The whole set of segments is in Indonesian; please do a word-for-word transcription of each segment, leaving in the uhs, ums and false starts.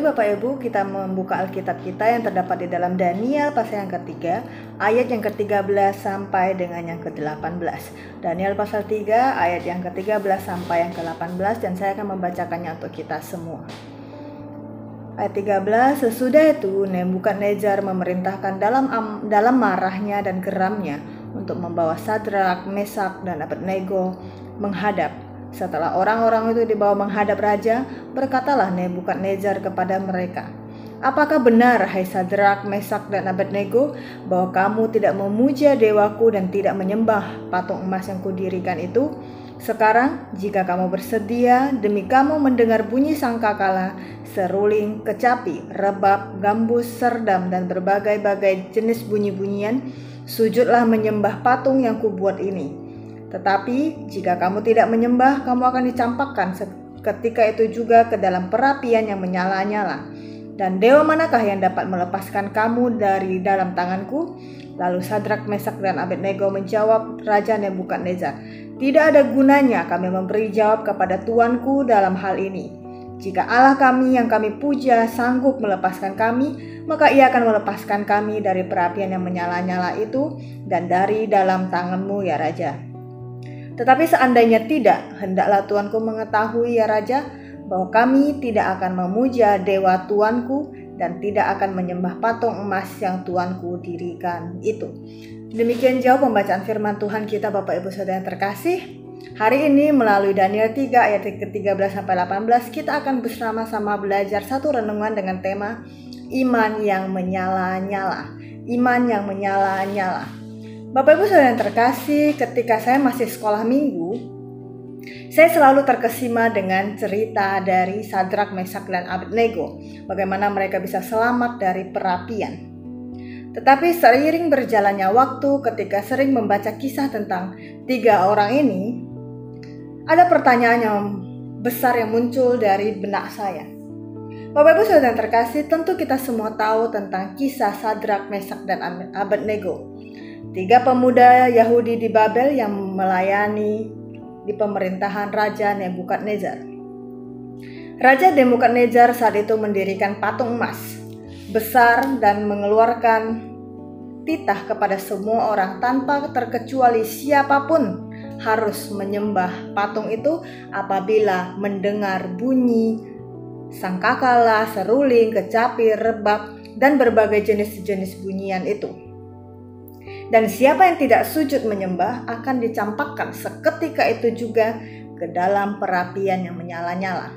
Mari Bapak Ibu kita membuka Alkitab kita yang terdapat di dalam Daniel pasal yang ketiga, ayat yang ketiga belas sampai dengan yang kedelapan belas. Daniel pasal tiga, ayat yang ketiga belas sampai yang kedelapan belas, dan saya akan membacakannya untuk kita semua. Ayat tiga belas, sesudah itu Nebukadnezar memerintahkan dalam dalam marahnya dan geramnya untuk membawa Sadrak, Mesak, dan Abednego menghadap. Setelah orang-orang itu dibawa menghadap raja, berkatalah Nebukadnezar kepada mereka, "Apakah benar, hai Sadrak, Mesak, dan Abednego, bahwa kamu tidak memuja dewaku dan tidak menyembah patung emas yang kudirikan itu? Sekarang, jika kamu bersedia demi kamu mendengar bunyi sangkakala, seruling, kecapi, rebab, gambus, serdam, dan berbagai-bagai jenis bunyi-bunyian, sujudlah menyembah patung yang kubuat ini. Tetapi jika kamu tidak menyembah, kamu akan dicampakkan ketika itu juga ke dalam perapian yang menyala-nyala. Dan dewa manakah yang dapat melepaskan kamu dari dalam tanganku?" Lalu Sadrak, Mesak, dan Abednego menjawab Raja Nebukadnezar, "Tidak ada gunanya kami memberi jawab kepada tuanku dalam hal ini. Jika Allah kami yang kami puja sanggup melepaskan kami, maka ia akan melepaskan kami dari perapian yang menyala-nyala itu dan dari dalam tanganmu, ya Raja. Tetapi seandainya tidak, hendaklah tuanku mengetahui, ya Raja, bahwa kami tidak akan memuja dewa tuanku dan tidak akan menyembah patung emas yang tuanku dirikan itu." Demikian jauh pembacaan firman Tuhan kita, Bapak Ibu Saudara yang terkasih. Hari ini melalui Daniel tiga ayat ke tiga belas sampai delapan belas, kita akan bersama-sama belajar satu renungan dengan tema iman yang menyala-nyala. Iman yang menyala-nyala. Bapak Ibu Saudara yang terkasih, ketika saya masih sekolah minggu, saya selalu terkesima dengan cerita dari Sadrak, Mesak, dan Abednego, bagaimana mereka bisa selamat dari perapian. Tetapi seiring berjalannya waktu, ketika sering membaca kisah tentang tiga orang ini, ada pertanyaan yang besar yang muncul dari benak saya. Bapak Ibu Saudara yang terkasih, tentu kita semua tahu tentang kisah Sadrak, Mesak, dan Abednego. Tiga pemuda Yahudi di Babel yang melayani di pemerintahan Raja Nebukadnezar. Raja Nebukadnezar saat itu mendirikan patung emas besar dan mengeluarkan titah kepada semua orang tanpa terkecuali siapapun harus menyembah patung itu apabila mendengar bunyi sangkakala, seruling, kecapi, rebab, dan berbagai jenis-jenis bunyian itu. Dan siapa yang tidak sujud menyembah akan dicampakkan seketika itu juga ke dalam perapian yang menyala-nyala.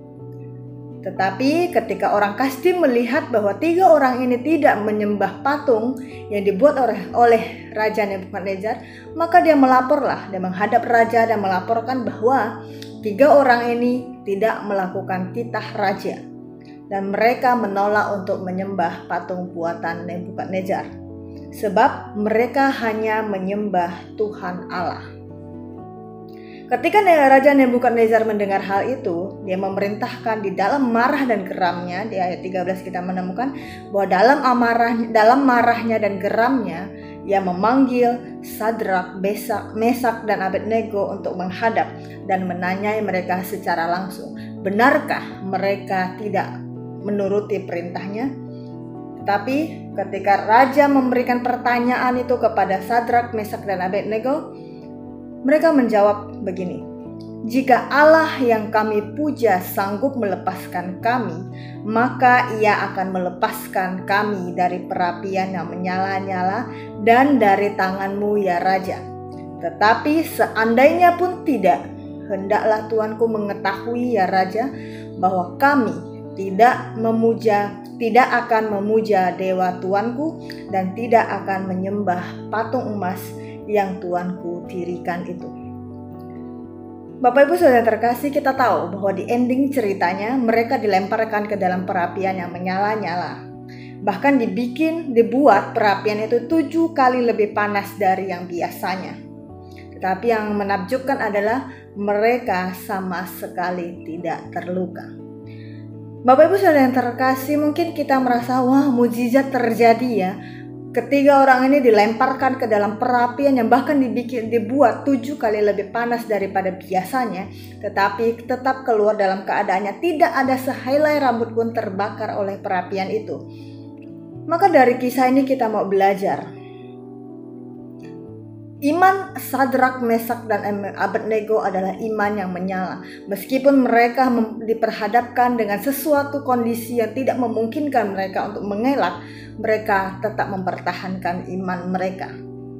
Tetapi ketika orang Kasdi melihat bahwa tiga orang ini tidak menyembah patung yang dibuat oleh, oleh Raja Nebukadnezar, maka dia melaporlah, dia menghadap raja dan melaporkan bahwa tiga orang ini tidak melakukan titah raja. Dan mereka menolak untuk menyembah patung buatan Nebukadnezar. Sebab mereka hanya menyembah Tuhan Allah. Ketika Raja Nebukadnezar mendengar hal itu, dia memerintahkan di dalam marah dan geramnya, di ayat tiga belas kita menemukan bahwa dalam amarah, dalam marahnya dan geramnya, ia memanggil Sadrak, Mesak, dan Abednego untuk menghadap dan menanyai mereka secara langsung. Benarkah mereka tidak menuruti perintahnya? Tetapi ketika raja memberikan pertanyaan itu kepada Sadrak, Mesak, dan Abednego, mereka menjawab begini, "Jika Allah yang kami puja sanggup melepaskan kami, maka ia akan melepaskan kami dari perapian yang menyala-nyala dan dari tanganmu, ya Raja. Tetapi seandainya pun tidak, hendaklah tuanku mengetahui, ya Raja, bahwa kami tidak memuja tidak akan memuja dewa tuanku dan tidak akan menyembah patung emas yang tuanku dirikan itu." Bapak Ibu Saudara terkasih, kita tahu bahwa di ending ceritanya mereka dilemparkan ke dalam perapian yang menyala-nyala. Bahkan dibikin, dibuat perapian itu tujuh kali lebih panas dari yang biasanya. Tetapi yang menakjubkan adalah mereka sama sekali tidak terluka. Bapak Ibu Saudara yang terkasih, mungkin kita merasa wah mukjizat terjadi ya. Ketiga orang ini dilemparkan ke dalam perapian yang bahkan dibikin dibuat tujuh kali lebih panas daripada biasanya, tetapi tetap keluar dalam keadaannya tidak ada sehelai rambut pun terbakar oleh perapian itu. Maka dari kisah ini kita mau belajar. Iman Sadrak, Mesak, dan Abednego adalah iman yang menyala. Meskipun mereka diperhadapkan dengan sesuatu kondisi yang tidak memungkinkan mereka untuk mengelak, mereka tetap mempertahankan iman mereka.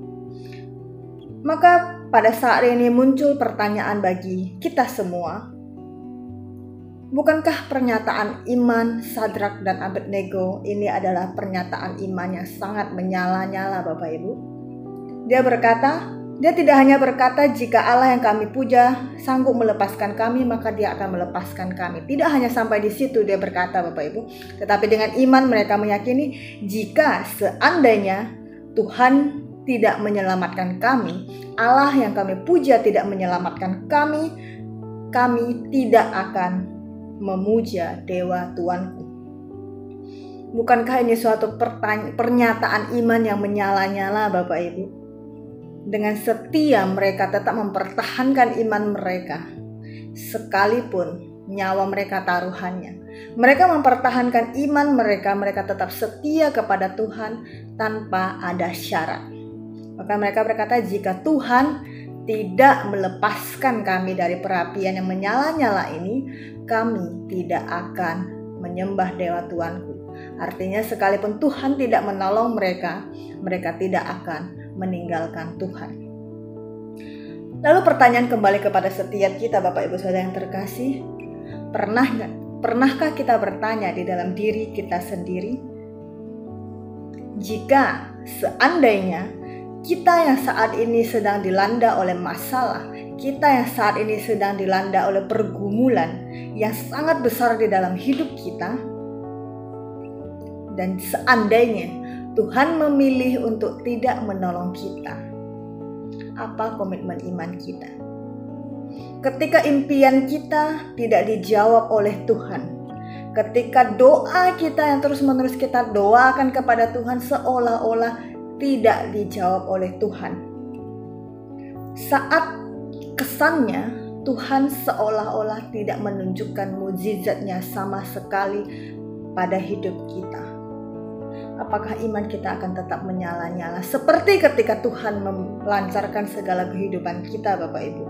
Maka pada saat ini muncul pertanyaan bagi kita semua. Bukankah pernyataan iman Sadrak dan Abednego ini adalah pernyataan iman yang sangat menyala-nyala, Bapak Ibu? Dia berkata, dia tidak hanya berkata jika Allah yang kami puja sanggup melepaskan kami, maka dia akan melepaskan kami. Tidak hanya sampai di situ dia berkata, Bapak Ibu, tetapi dengan iman mereka meyakini jika seandainya Tuhan tidak menyelamatkan kami, Allah yang kami puja tidak menyelamatkan kami, kami tidak akan memuja dewa Tuanku. Bukankah ini suatu pernyataan iman yang menyala-nyala, Bapak Ibu? Dengan setia mereka tetap mempertahankan iman mereka, sekalipun nyawa mereka taruhannya. Mereka mempertahankan iman mereka, mereka tetap setia kepada Tuhan tanpa ada syarat. Maka mereka berkata, jika Tuhan tidak melepaskan kami dari perapian yang menyala-nyala ini, kami tidak akan menyembah dewa Tuanku. Artinya sekalipun Tuhan tidak menolong mereka, mereka tidak akan meninggalkan Tuhan. Lalu pertanyaan kembali kepada setiap kita, Bapak Ibu Saudara yang terkasih, pernah pernahkah kita bertanya di dalam diri kita sendiri, jika seandainya kita yang saat ini sedang dilanda oleh masalah, kita yang saat ini sedang dilanda oleh pergumulan yang sangat besar di dalam hidup kita, dan seandainya Tuhan memilih untuk tidak menolong kita, apa komitmen iman kita? Ketika impian kita tidak dijawab oleh Tuhan, ketika doa kita yang terus-menerus kita doakan kepada Tuhan seolah-olah tidak dijawab oleh Tuhan, saat kesannya Tuhan seolah-olah tidak menunjukkan mukjizatnya sama sekali pada hidup kita, apakah iman kita akan tetap menyala-nyala seperti ketika Tuhan melancarkan segala kehidupan kita, Bapak Ibu?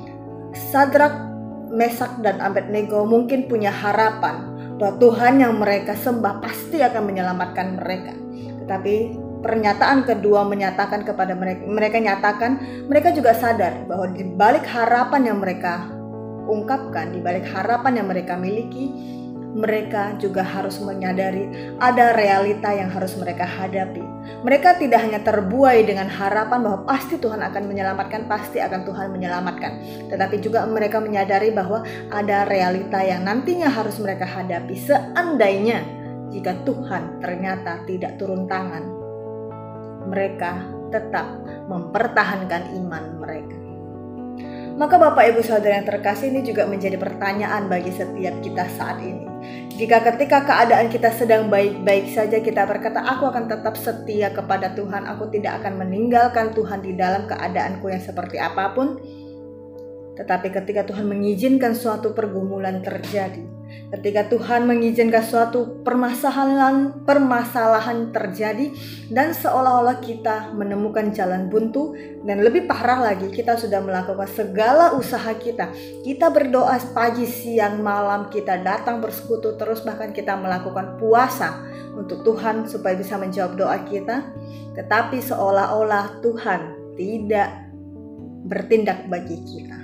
Sadrak, Mesak, dan Abednego mungkin punya harapan bahwa Tuhan yang mereka sembah pasti akan menyelamatkan mereka. Tetapi pernyataan kedua menyatakan kepada mereka, mereka nyatakan, mereka juga sadar bahwa di balik harapan yang mereka ungkapkan, di balik harapan yang mereka miliki, mereka juga harus menyadari ada realita yang harus mereka hadapi. Mereka tidak hanya terbuai dengan harapan bahwa pasti Tuhan akan menyelamatkan, pasti akan Tuhan menyelamatkan, tetapi juga mereka menyadari bahwa ada realita yang nantinya harus mereka hadapi seandainya jika Tuhan ternyata tidak turun tangan. Mereka tetap mempertahankan iman mereka. Maka Bapak Ibu Saudara yang terkasih, ini juga menjadi pertanyaan bagi setiap kita saat ini. Jika ketika keadaan kita sedang baik-baik saja kita berkata, aku akan tetap setia kepada Tuhan, aku tidak akan meninggalkan Tuhan di dalam keadaanku yang seperti apapun. Tetapi ketika Tuhan mengizinkan suatu pergumulan terjadi, ketika Tuhan mengizinkan suatu permasalahan permasalahan terjadi, dan seolah-olah kita menemukan jalan buntu, dan lebih parah lagi kita sudah melakukan segala usaha kita, kita berdoa pagi siang malam, kita datang bersekutu terus, bahkan kita melakukan puasa untuk Tuhan supaya bisa menjawab doa kita, tetapi seolah-olah Tuhan tidak bertindak bagi kita.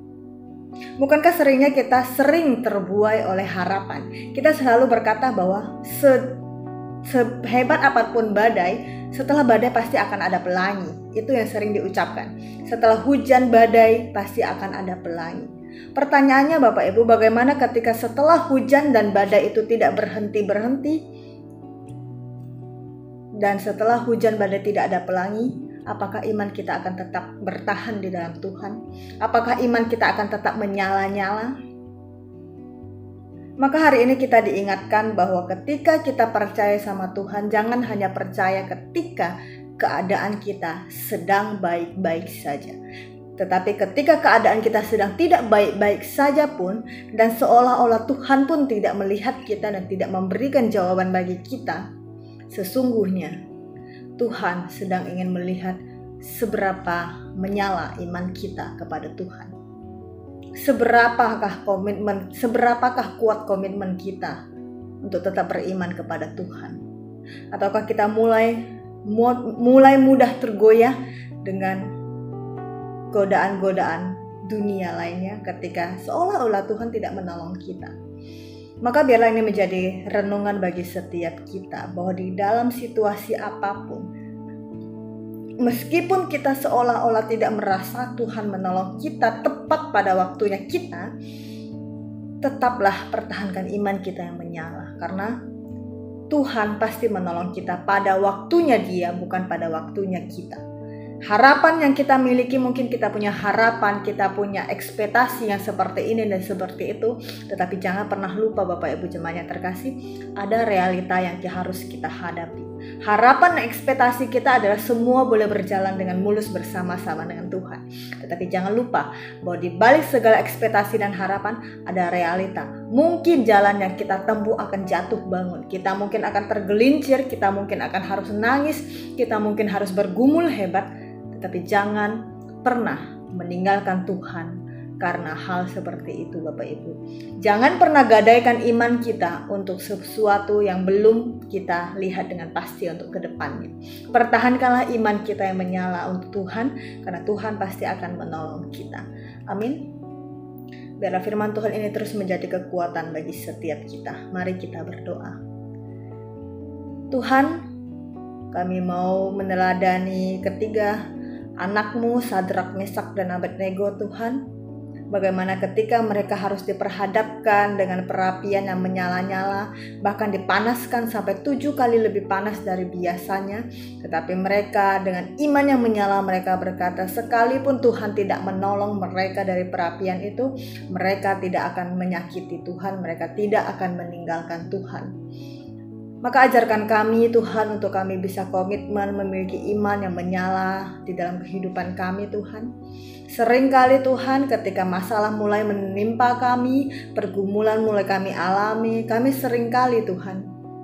Bukankah seringnya kita sering terbuai oleh harapan? Kita selalu berkata bahwa se, sehebat apapun badai, setelah badai pasti akan ada pelangi. Itu yang sering diucapkan. Setelah hujan badai pasti akan ada pelangi. Pertanyaannya Bapak Ibu, bagaimana ketika setelah hujan dan badai itu tidak berhenti-berhenti, dan setelah hujan badai tidak ada pelangi? Apakah iman kita akan tetap bertahan di dalam Tuhan? Apakah iman kita akan tetap menyala-nyala? Maka hari ini kita diingatkan bahwa ketika kita percaya sama Tuhan, jangan hanya percaya ketika keadaan kita sedang baik-baik saja. Tetapi ketika keadaan kita sedang tidak baik-baik saja pun, dan seolah-olah Tuhan pun tidak melihat kita dan tidak memberikan jawaban bagi kita, sesungguhnya Tuhan sedang ingin melihat seberapa menyala iman kita kepada Tuhan. Seberapakah komitmen, seberapakah kuat komitmen kita untuk tetap beriman kepada Tuhan? Ataukah kita mulai mulai mudah tergoyah dengan godaan-godaan dunia lainnya ketika seolah-olah Tuhan tidak menolong kita? Maka biarlah ini menjadi renungan bagi setiap kita, bahwa di dalam situasi apapun, meskipun kita seolah-olah tidak merasa Tuhan menolong kita tepat pada waktunya kita, tetaplah pertahankan iman kita yang menyala. Karena Tuhan pasti menolong kita pada waktunya Dia, bukan pada waktunya kita. Harapan yang kita miliki, mungkin kita punya harapan, kita punya ekspektasi yang seperti ini dan seperti itu. Tetapi jangan pernah lupa Bapak Ibu jemaat yang terkasih, ada realita yang harus kita hadapi. Harapan dan ekspektasi kita adalah semua boleh berjalan dengan mulus bersama-sama dengan Tuhan. Tetapi jangan lupa bahwa di balik segala ekspektasi dan harapan ada realita. Mungkin jalan yang kita tempuh akan jatuh bangun. Kita mungkin akan tergelincir, kita mungkin akan harus nangis, kita mungkin harus bergumul hebat. Tetapi jangan pernah meninggalkan Tuhan karena hal seperti itu Bapak Ibu. Jangan pernah gadaikan iman kita untuk sesuatu yang belum kita lihat dengan pasti untuk kedepannya. Pertahankanlah iman kita yang menyala untuk Tuhan, karena Tuhan pasti akan menolong kita. Amin. Biarlah firman Tuhan ini terus menjadi kekuatan bagi setiap kita. Mari kita berdoa. Tuhan, kami mau meneladani ketiga anak-Mu Sadrak, Mesak, dan Abednego Tuhan. Bagaimana ketika mereka harus diperhadapkan dengan perapian yang menyala-nyala, bahkan dipanaskan sampai tujuh kali lebih panas dari biasanya. Tetapi mereka dengan iman yang menyala, mereka berkata, sekalipun Tuhan tidak menolong mereka dari perapian itu, mereka tidak akan menyakiti Tuhan, mereka tidak akan meninggalkan Tuhan. Maka ajarkan kami Tuhan untuk kami bisa komitmen memiliki iman yang menyala di dalam kehidupan kami Tuhan. Seringkali Tuhan ketika masalah mulai menimpa kami, pergumulan mulai kami alami, kami seringkali Tuhan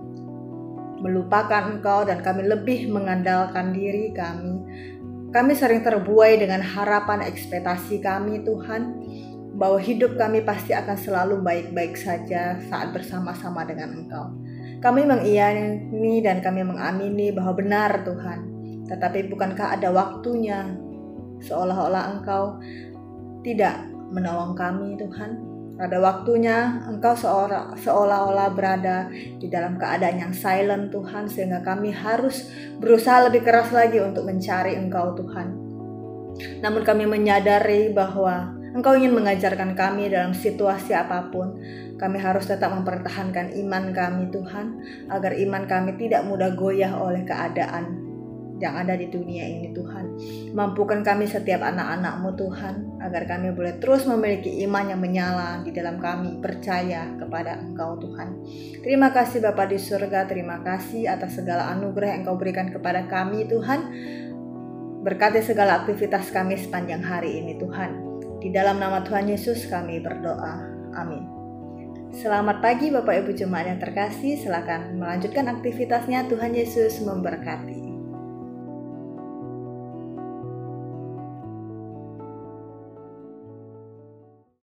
melupakan Engkau dan kami lebih mengandalkan diri kami. Kami sering terbuai dengan harapan ekspektasi kami Tuhan, bahwa hidup kami pasti akan selalu baik-baik saja saat bersama-sama dengan Engkau. Kami mengiyani dan kami mengamini bahwa benar Tuhan, tetapi bukankah ada waktunya seolah-olah Engkau tidak menolong kami Tuhan? Ada waktunya Engkau seolah-olah berada di dalam keadaan yang silent Tuhan, sehingga kami harus berusaha lebih keras lagi untuk mencari Engkau Tuhan. Namun kami menyadari bahwa Engkau ingin mengajarkan kami dalam situasi apapun. Kami harus tetap mempertahankan iman kami Tuhan, agar iman kami tidak mudah goyah oleh keadaan yang ada di dunia ini Tuhan. Mampukan kami setiap anak-anak-Mu Tuhan, agar kami boleh terus memiliki iman yang menyala di dalam kami percaya kepada Engkau Tuhan. Terima kasih Bapa di surga, terima kasih atas segala anugerah yang Engkau berikan kepada kami Tuhan. Berkati segala aktivitas kami sepanjang hari ini Tuhan. Di dalam nama Tuhan Yesus kami berdoa. Amin. Selamat pagi Bapak Ibu jemaat yang terkasih. Silakan melanjutkan aktivitasnya. Tuhan Yesus memberkati.